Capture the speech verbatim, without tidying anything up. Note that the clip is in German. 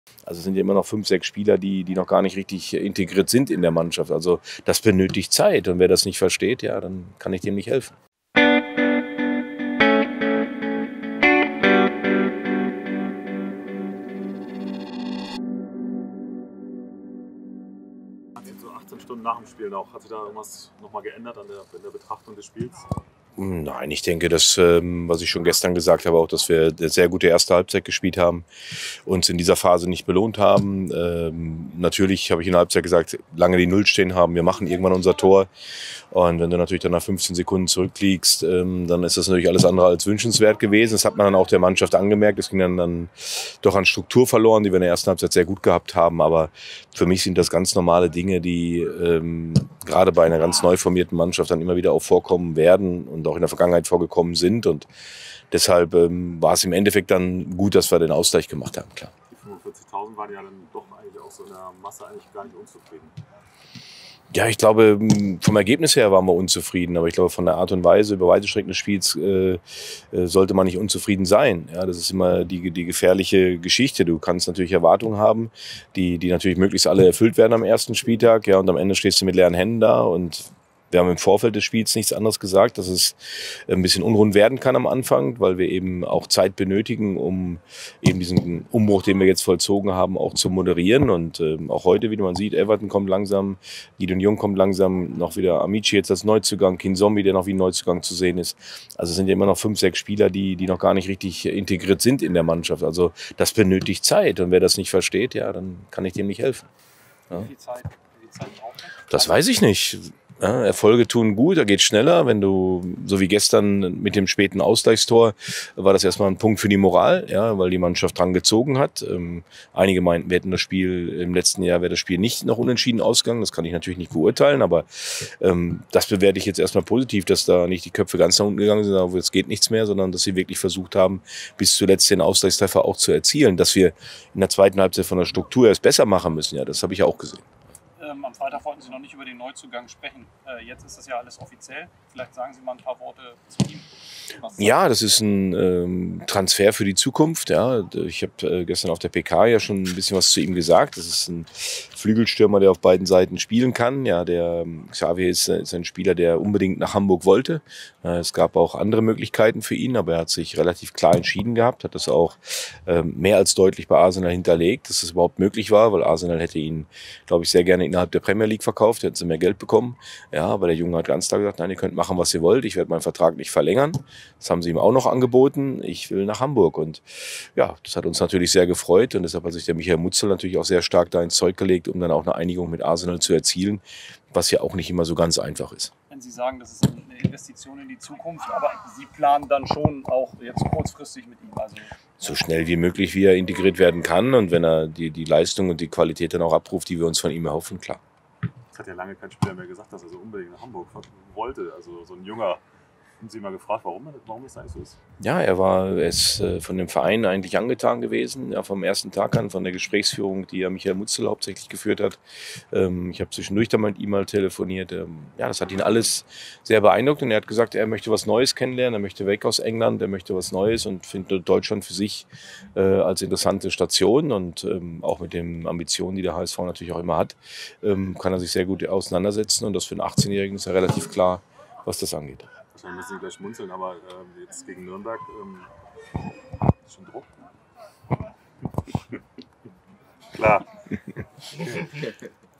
Also es sind ja immer noch fünf, sechs Spieler, die, die noch gar nicht richtig integriert sind in der Mannschaft. Also das benötigt Zeit. Und wer das nicht versteht, ja, dann kann ich dem nicht helfen. So achtzehn Stunden nach dem Spiel noch. Hat sich da irgendwas nochmal geändert an der, in der Betrachtung des Spiels? Nein, ich denke, dass, ähm, was ich schon gestern gesagt habe, auch, dass wir eine sehr gute erste Halbzeit gespielt haben, uns in dieser Phase nicht belohnt haben. Ähm, natürlich habe ich in der Halbzeit gesagt, lange die Null stehen haben, wir machen irgendwann unser Tor. Und wenn du natürlich dann nach fünfzehn Sekunden zurückliegst, ähm, dann ist das natürlich alles andere als wünschenswert gewesen. Das hat man dann auch der Mannschaft angemerkt. Es ging dann, dann doch an Struktur verloren, die wir in der ersten Halbzeit sehr gut gehabt haben. Aber für mich sind das ganz normale Dinge, die ähm, gerade bei einer ganz neu formierten Mannschaft dann immer wieder auch vorkommen werden und auch in der Vergangenheit vorgekommen sind. Und deshalb ähm, war es im Endeffekt dann gut, dass wir den Ausgleich gemacht haben, klar. Die fünfundvierzigtausend waren ja dann doch eigentlich auch so in der Masse eigentlich gar nicht unzufrieden. Ja, ich glaube, vom Ergebnis her waren wir unzufrieden, aber ich glaube, von der Art und Weise über weite Strecken des Spiels äh, sollte man nicht unzufrieden sein. Ja, das ist immer die, die gefährliche Geschichte. Du kannst natürlich Erwartungen haben, die, die natürlich möglichst alle erfüllt werden am ersten Spieltag, ja, und am Ende stehst du mit leeren Händen da und wir haben im Vorfeld des Spiels nichts anderes gesagt, dass es ein bisschen unrund werden kann am Anfang, weil wir eben auch Zeit benötigen, um eben diesen Umbruch, den wir jetzt vollzogen haben, auch zu moderieren. Und ähm, auch heute, wie man sieht, Everton kommt langsam, Gideon Jung kommt langsam, noch wieder Amici jetzt als Neuzugang, Kinzombie, der noch wie ein Neuzugang zu sehen ist. Also es sind ja immer noch fünf, sechs Spieler, die, die noch gar nicht richtig integriert sind in der Mannschaft. Also das benötigt Zeit. Und wer das nicht versteht, ja, dann kann ich dem nicht helfen. Ja. Wie viel Zeit, wie viel Zeit braucht man? Das weiß ich nicht. Ja, Erfolge tun gut, da geht schneller. Wenn du, so wie gestern mit dem späten Ausgleichstor, war das erstmal ein Punkt für die Moral, ja, weil die Mannschaft dran gezogen hat. Ähm, einige meinten, wir hätten das Spiel im letzten Jahr, wäre das Spiel nicht noch unentschieden ausgegangen. Das kann ich natürlich nicht beurteilen, aber ähm, das bewerte ich jetzt erstmal positiv, dass da nicht die Köpfe ganz nach unten gegangen sind, aber es geht nichts mehr, sondern dass sie wirklich versucht haben, bis zuletzt den Ausgleichstreffer auch zu erzielen. Dass wir in der zweiten Halbzeit von der Struktur erst besser machen müssen, ja, das habe ich auch gesehen. Ähm, am Freitag wollten Sie noch nicht über den Neuzugang sprechen. Äh, jetzt ist das ja alles offiziell. Vielleicht sagen Sie mal ein paar Worte zu ihm. Was Ja, das ist ein ähm, Transfer für die Zukunft. Ja. Ich habe äh, gestern auf der P K ja schon ein bisschen was zu ihm gesagt. Das ist ein Flügelstürmer, der auf beiden Seiten spielen kann. Ja, der ähm, Xavier ist, ist ein Spieler, der unbedingt nach Hamburg wollte. Äh, es gab auch andere Möglichkeiten für ihn, aber er hat sich relativ klar entschieden gehabt, hat das auch ähm, mehr als deutlich bei Arsenal hinterlegt, dass es überhaupt möglich war, weil Arsenal hätte ihn, glaube ich, sehr gerne innerhalb der Premier League verkauft, hätten sie mehr Geld bekommen. Ja, aber der Junge hat ganz klar gesagt, nein, ihr könnt machen, was ihr wollt. Ich werde meinen Vertrag nicht verlängern. Das haben sie ihm auch noch angeboten. Ich will nach Hamburg. Und ja, das hat uns natürlich sehr gefreut. Und deshalb hat sich der Michael Mutzel natürlich auch sehr stark da ins Zeug gelegt, um dann auch eine Einigung mit Arsenal zu erzielen, was ja auch nicht immer so ganz einfach ist. Wenn Sie sagen, das ist eine Investition in die Zukunft, aber Sie planen dann schon auch jetzt kurzfristig mit ihm? Also so schnell wie möglich, wie er integriert werden kann. Und wenn er die, die Leistung und die Qualität dann auch abruft, die wir uns von ihm erhoffen, klar. Es hat ja lange kein Spieler mehr gesagt, dass er so unbedingt nach Hamburg wollte. Also so ein junger. Haben Sie mal gefragt, warum, warum es eigentlich so ist? Ja, er war er ist äh, von dem Verein eigentlich angetan gewesen, ja, vom ersten Tag an, von der Gesprächsführung, die ja Michael Mutzel hauptsächlich geführt hat. Ähm, ich habe zwischendurch dann mit ihm mal telefoniert. Ähm, ja, das hat ihn alles sehr beeindruckt und er hat gesagt, er möchte was Neues kennenlernen, er möchte weg aus England, er möchte was Neues und findet Deutschland für sich äh, als interessante Station und ähm, auch mit den Ambitionen, die der H S V natürlich auch immer hat, ähm, kann er sich sehr gut auseinandersetzen und das für einen achtzehnjährigen ist ja relativ klar, was das angeht. Wahrscheinlich müssen Sie gleich schmunzeln, aber äh, jetzt gegen Nürnberg ähm, ist schon Druck. Klar.